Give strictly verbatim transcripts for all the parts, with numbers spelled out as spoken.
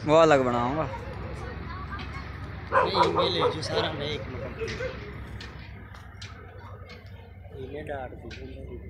वो अलग बनाऊंगा। नहीं मैं ले जो सारा मैं एक मतलब इन्हें डाल दी।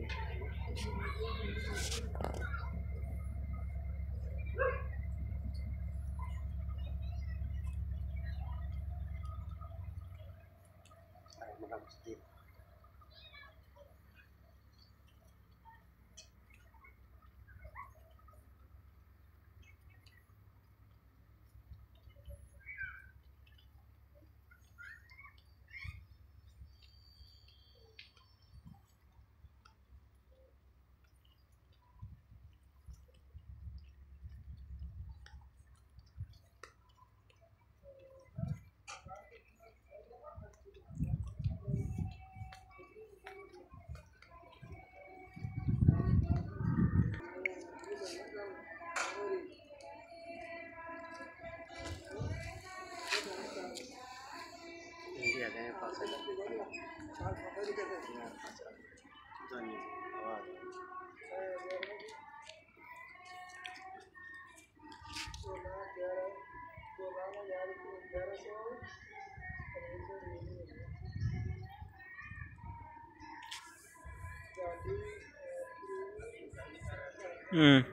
हम्म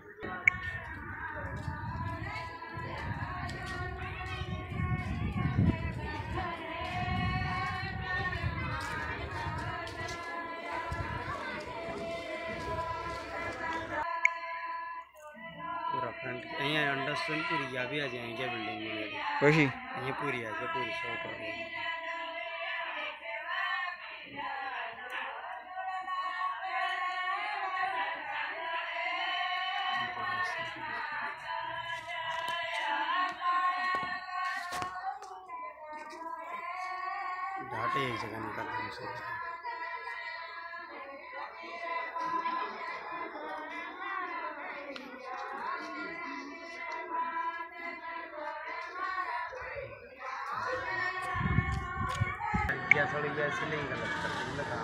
पूरा फ्रंट यहाँ अंडरस्टैंड पूरी या भी आ जाएंगे बिल्डिंग में खुशी ये पूरी आ जाए पूरी शॉर्ट हो गई। घाटे एक जगह निकल रहे हैं। या थोड़ी ऐसे नहीं गलत कर लगा।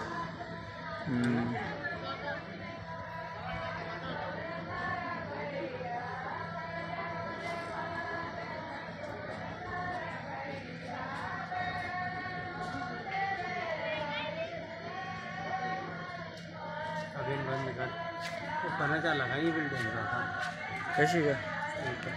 अभी बंद कर वो पता क्या लगा ये बिल्डिंग का था कैसी का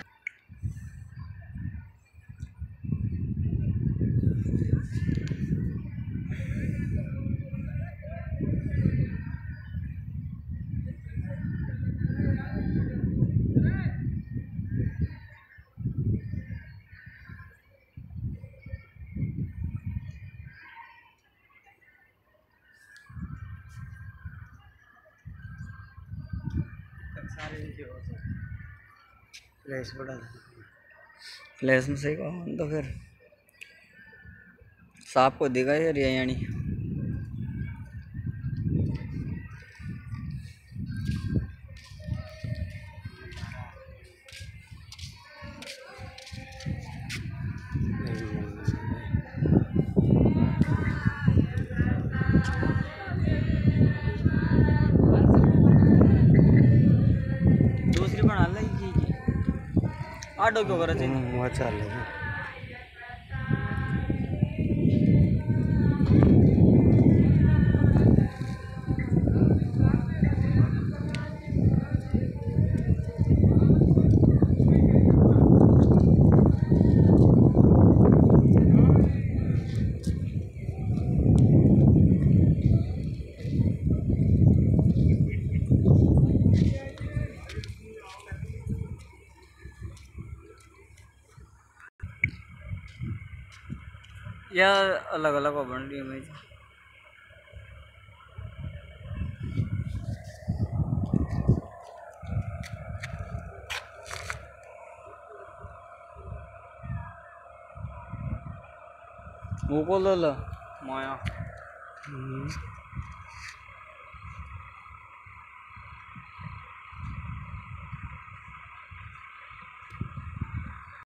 सारे फ्लैश बड़ा फ्लैश में सही कहा तो फिर सांप को दिखा यार ये यानी दूसरी बना ली आटो क्यों कर रहे वहाँ चल रहे या अलग अलग बन रही है वो को लो लो माया।